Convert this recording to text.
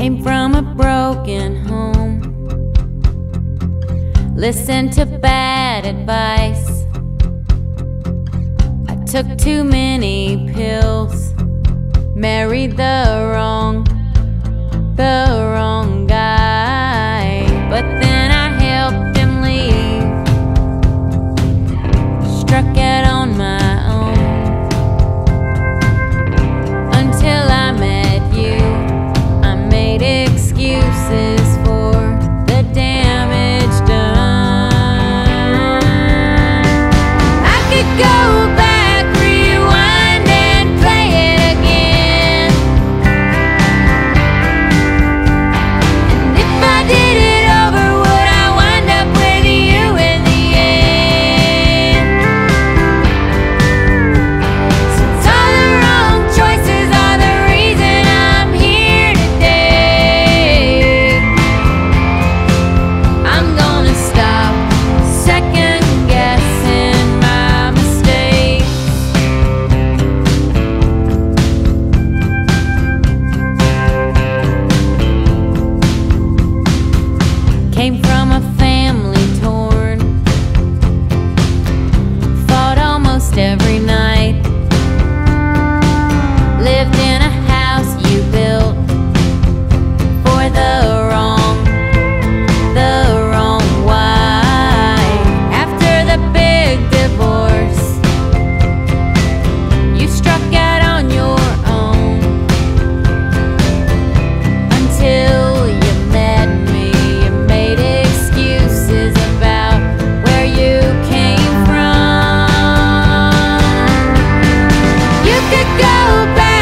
Came from a broken home, listened to bad advice. I took too many pills, married the wrong guy. But then I helped him leave, struck out on my own, until I met you. I made excuses for the damage done. I could go back, rewind and play it again, and if I did it over, would I wind up with you in the end? Since all the wrong choices are the reason I'm here today, I'm gonna stop second guessing my mistakes. Came from a family torn, fought almost every night, lived in a house you built for the wrong wife. After the big divorce, you struck out on your own, until you met me. You made excuses about where you came from. You could go back,